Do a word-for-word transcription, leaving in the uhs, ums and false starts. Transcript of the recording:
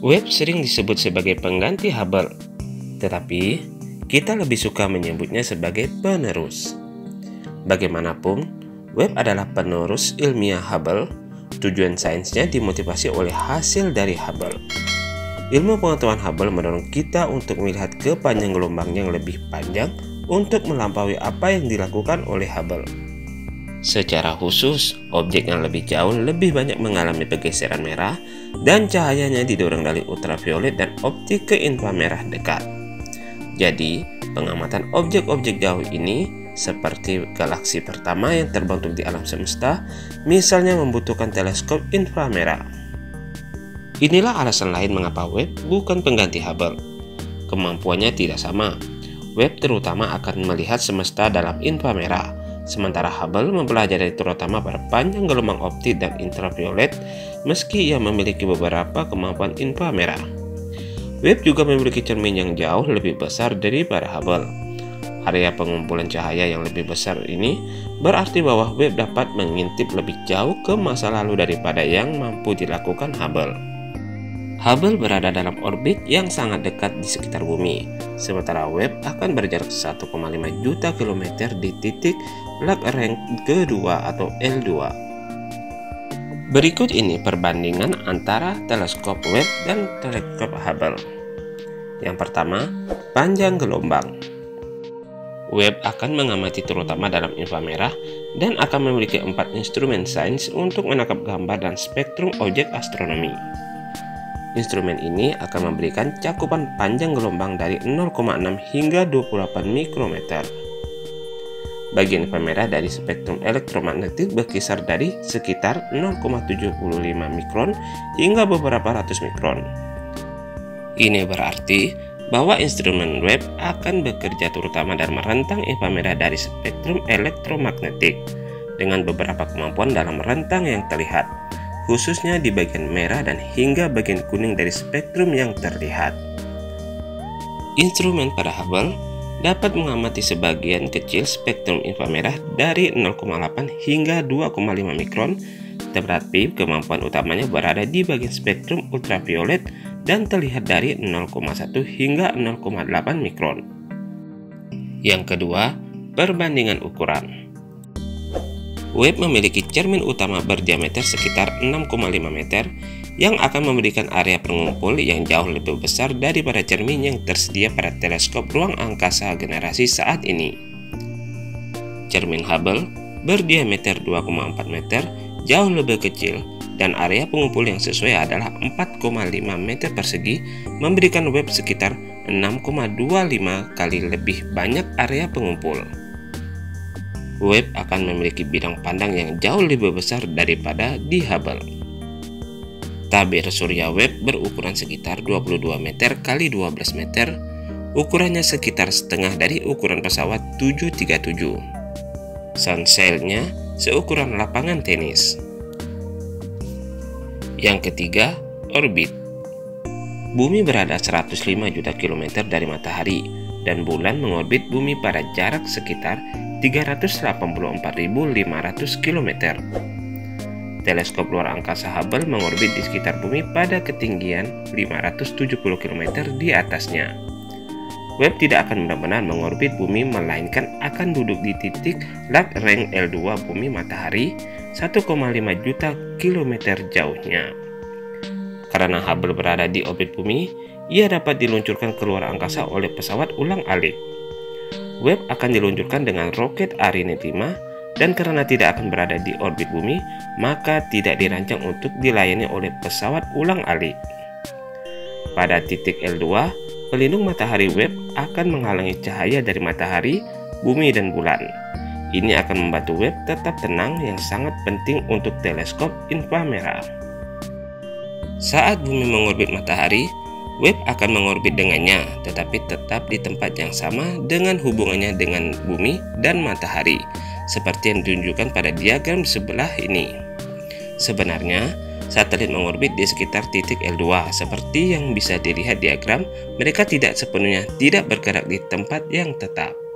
Webb sering disebut sebagai pengganti Hubble, tetapi kita lebih suka menyebutnya sebagai penerus. Bagaimanapun, Webb adalah penerus ilmiah Hubble. Tujuan sainsnya dimotivasi oleh hasil dari Hubble. Ilmu pengetahuan Hubble mendorong kita untuk melihat ke panjang gelombang yang lebih panjang untuk melampaui apa yang dilakukan oleh Hubble. Secara khusus, objek yang lebih jauh lebih banyak mengalami pergeseran merah dan cahayanya didorong dari ultraviolet dan optik ke inframerah dekat. Jadi, pengamatan objek-objek jauh ini seperti galaksi pertama yang terbentuk di alam semesta, misalnya membutuhkan teleskop inframerah. Inilah alasan lain mengapa Webb bukan pengganti Hubble. Kemampuannya tidak sama. Webb terutama akan melihat semesta dalam inframerah, sementara Hubble mempelajari terutama pada panjang gelombang optik dan ultraviolet, meski ia memiliki beberapa kemampuan inframerah. Webb juga memiliki cermin yang jauh lebih besar daripada Hubble. Area pengumpulan cahaya yang lebih besar ini berarti bahwa Webb dapat mengintip lebih jauh ke masa lalu daripada yang mampu dilakukan Hubble. Hubble berada dalam orbit yang sangat dekat di sekitar bumi, sementara Webb akan berjarak satu koma lima juta kilometer di titik Lagrange kedua atau L dua. Berikut ini perbandingan antara teleskop Webb dan teleskop Hubble. Yang pertama, panjang gelombang. Webb akan mengamati terutama dalam inframerah dan akan memiliki empat instrumen sains untuk menangkap gambar dan spektrum objek astronomi. Instrumen ini akan memberikan cakupan panjang gelombang dari nol koma enam hingga dua puluh delapan mikrometer. Bagian inframerah dari spektrum elektromagnetik berkisar dari sekitar nol koma tujuh lima mikron hingga beberapa ratus mikron. Ini berarti bahwa instrumen Webb akan bekerja terutama dalam rentang inframerah dari spektrum elektromagnetik dengan beberapa kemampuan dalam rentang yang terlihat, khususnya di bagian merah dan hingga bagian kuning dari spektrum yang terlihat. Instrumen pada Hubble dapat mengamati sebagian kecil spektrum inframerah dari nol koma delapan hingga dua koma lima mikron, tetapi kemampuan utamanya berada di bagian spektrum ultraviolet dan terlihat dari nol koma satu hingga nol koma delapan mikron. Yang kedua, perbandingan ukuran. Webb memiliki cermin utama berdiameter sekitar enam koma lima meter yang akan memberikan area pengumpul yang jauh lebih besar daripada cermin yang tersedia pada teleskop ruang angkasa generasi saat ini. Cermin Hubble berdiameter dua koma empat meter jauh lebih kecil dan area pengumpul yang sesuai adalah empat koma lima meter persegi, memberikan Webb sekitar enam koma dua lima kali lebih banyak area pengumpul. Webb akan memiliki bidang pandang yang jauh lebih besar daripada di Hubble. Tabir surya Webb berukuran sekitar dua puluh dua meter kali dua belas meter, ukurannya sekitar setengah dari ukuran pesawat tujuh tiga tujuh. Sun sail-nya seukuran lapangan tenis. Yang ketiga, orbit. Bumi berada seratus lima juta kilometer dari matahari dan bulan mengorbit bumi pada jarak sekitar tiga ratus delapan puluh empat ribu lima ratus kilometer. Teleskop luar angkasa Hubble mengorbit di sekitar bumi pada ketinggian lima ratus tujuh puluh kilometer di atasnya. Webb tidak akan benar-benar mengorbit bumi, melainkan akan duduk di titik Lagrange L dua bumi matahari satu koma lima juta kilometer jauhnya. Karena Hubble berada di orbit bumi, ia dapat diluncurkan keluar angkasa oleh pesawat ulang-alik. Webb akan diluncurkan dengan roket Ariane lima dan karena tidak akan berada di orbit bumi, maka tidak dirancang untuk dilayani oleh pesawat ulang-alik. Pada titik L dua, pelindung matahari Webb akan menghalangi cahaya dari matahari, bumi, dan bulan. Ini akan membantu Webb tetap tenang, yang sangat penting untuk teleskop inframerah. Saat bumi mengorbit matahari, Webb akan mengorbit dengannya, tetapi tetap di tempat yang sama dengan hubungannya dengan bumi dan matahari, seperti yang ditunjukkan pada diagram sebelah ini. Sebenarnya, satelit mengorbit di sekitar titik L dua, seperti yang bisa dilihat diagram, mereka tidak sepenuhnya tidak bergerak di tempat yang tetap.